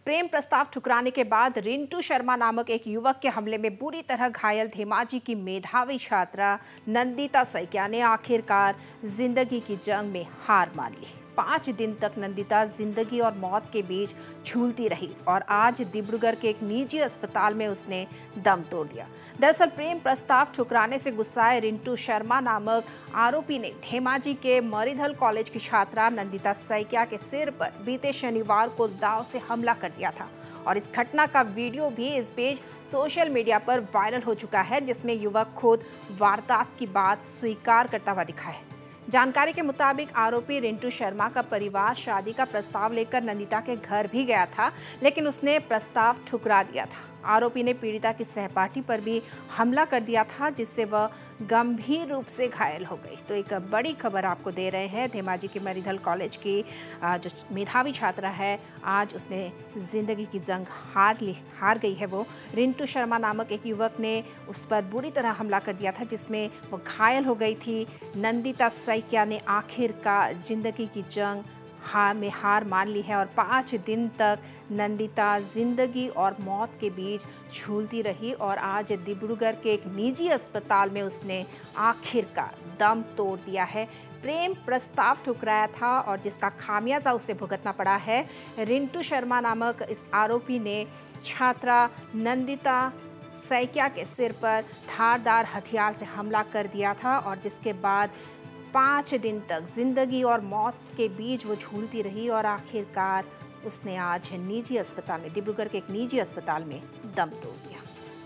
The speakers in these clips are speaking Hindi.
प्रेम प्रस्ताव ठुकराने के बाद रिंटू शर्मा नामक एक युवक के हमले में बुरी तरह घायल धेमाजी की मेधावी छात्रा नंदिता सैकिया ने आखिरकार जिंदगी की जंग में हार मान ली। 5 दिन तक नंदिता जिंदगी और मौत के बीच झूलती रही और आज डिब्रूगढ़ के एक निजी अस्पताल में उसने दम तोड़ दिया। दरअसल प्रेम प्रस्ताव ठुकराने से गुस्साए रिंटू शर्मा नामक आरोपी ने धेमाजी के मरीधल कॉलेज की छात्रा नंदिता सैकिया के सिर पर बीते शनिवार को दाव से हमला कर दिया था और इस घटना का वीडियो भी इस बीच सोशल मीडिया पर वायरल हो चुका है, जिसमें युवक खुद वारदात की बात स्वीकार करता हुआ दिखा है। जानकारी के मुताबिक आरोपी रिंटू शर्मा का परिवार शादी का प्रस्ताव लेकर नंदिता के घर भी गया था, लेकिन उसने प्रस्ताव ठुकरा दिया था। आरोपी ने पीड़िता की सहपाठी पर भी हमला कर दिया था, जिससे वह गंभीर रूप से घायल हो गई। तो एक बड़ी खबर आपको दे रहे हैं। धेमाजी के मरीधल कॉलेज की जो मेधावी छात्रा है, आज उसने जिंदगी की जंग हार गई है। वो रिंटू शर्मा नामक एक युवक ने उस पर बुरी तरह हमला कर दिया था, जिसमें वो घायल हो गई थी। नंदिता सैकिया ने आखिरकार जिंदगी की जंग हार मान ली है और 5 दिन तक नंदिता जिंदगी और मौत के बीच झूलती रही और आज डिब्रूगढ़ के एक निजी अस्पताल में उसने आखिरकार दम तोड़ दिया है। प्रेम प्रस्ताव ठुकराया था और जिसका खामियाजा उसे भुगतना पड़ा है। रिंटू शर्मा नामक इस आरोपी ने छात्रा नंदिता सैकिया के सिर पर धारदार हथियार से हमला कर दिया था और जिसके बाद 5 दिन तक जिंदगी और मौत के बीच वो झूलती रही और आखिरकार उसने आज निजी अस्पताल में, डिब्रूगढ़ के एक निजी अस्पताल में दम तोड़ दिया।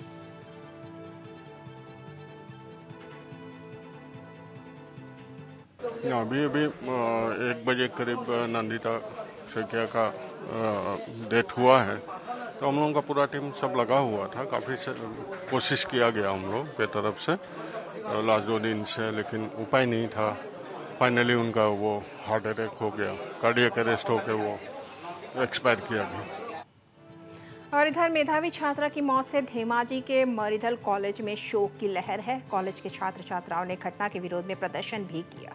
अभी 1 बजे करीब नंदिता सैकिया का डेथ हुआ है, तो हम लोगों का पूरा टीम सब लगा हुआ था। काफ़ी कोशिश किया गया हम लोग के तरफ से लास्ट 2 दिन से, लेकिन उपाय नहीं था। फाइनली उनका वो हार्ट अटैक हो गया, कार्डियक अरेस्ट होकर वो एक्सपायर किया गया। और इधर मेधावी छात्रा की मौत से धेमाजी के मरीधल कॉलेज में शोक की लहर है। कॉलेज के छात्र छात्राओं ने घटना के विरोध में प्रदर्शन भी किया।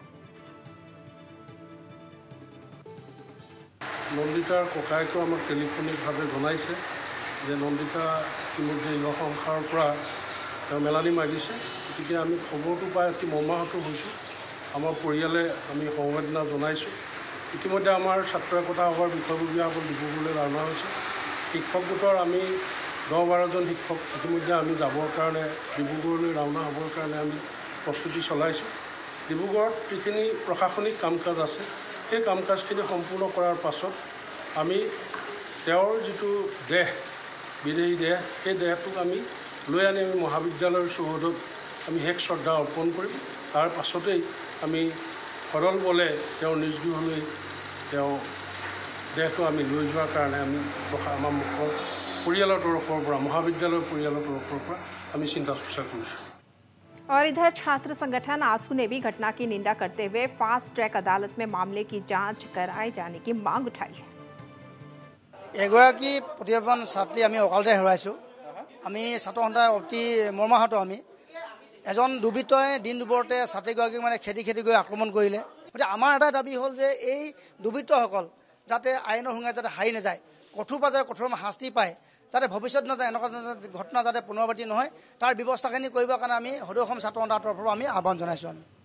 नंदितार ककायको आमाक टेलिफोनिकभाৱে জনাইছে যে নন্দিতা ইতিমধ্যে ইহ সংসাৰৰ পৰা মেলানি মাগিছে। গতিকে আমি খবৰটো পাই অতি মৰ্মাহত হৈছোঁ। আমাৰ পৰিয়ালে আমি সংবেদনা জনাইছোঁ। ইতিমধ্যে আমাৰ ছাত্ৰ একতা সভাৰ বিষয়ববীয়াসকল ডিব্ৰুগড়লৈ ৰাওনা হৈছে। শিক্ষক গোটৰ আমি 10-12 জন শিক্ষক ইতিমধ্যে আমি যাবৰ কাৰণে ডিব্ৰুগড়লৈ ৰাওনা হ'বৰ কাৰণে আমি প্ৰস্তুতি চলাইছোঁ। ডিব্ৰুগড়ত যিখিনি প্ৰশাসনিক কাম কাজ আছে, সেই কাম কাজখিনি সম্পূৰ্ণ কৰাৰ পাছত আমি তেওঁৰ যিটো দেহ, বিদেহী দেহ, সেই দেহটোক আমি লৈ আনি আমি মহাবিদ্যালয়ৰ চৌহদত আমি শেষ শ্ৰদ্ধা অৰ্পণ কৰিম। তাৰ পাছতেই আমি সৰল বলে তেওঁৰ নিজ গৃহলৈ তেওঁ দেহটো আমি লৈ যোৱাৰ কাৰণে আমি আমাৰ পৰিয়ালৰ তৰফৰ পৰা, মহাবিদ্যালয়ৰ পৰিয়ালৰ তৰফৰ পৰা আমি চিন্তা চৰ্চা কৰিছোঁ। और इधर छात्र संगठन आसू ने भी घटना की निंदा करते हुए फास्ट ट्रैक अदालत में मामले की जांच कराए जाने की मांग उठाई है। एगराकी प्रतिभावान छात्री आमी अकालते हेराइছোঁ। आमी ছাত্ৰসন্থা অতি মৰ্মাহত। আমি এজন দুৰ্বৃত্তই দিন দুপৰতে ছাত্ৰীগৰাকীক মানে খেদি গৈ আক্ৰমণ কৰিলে। গতিকে আমাৰ এটা দাবী হ'ল যে এই দুৰ্বৃত্তসকল যাতে আইনৰ শুঙাত যাতে হাৰি নাযায়, কঠোৰ পৰা কঠোৰ শাস্তি পায়, যাতে ভৱিষ্যত যাতে এনেকুৱা ঘটনা যাতে পুনৰাবৃত্তি নহয়, তাৰ ব্যৱস্থাখিনি কৰিবৰ কাৰণে আমি সদৌ অসম ছাত্ৰ সন্থাৰ তৰফৰ পৰা আমি আহ্বান জনাইছোঁ।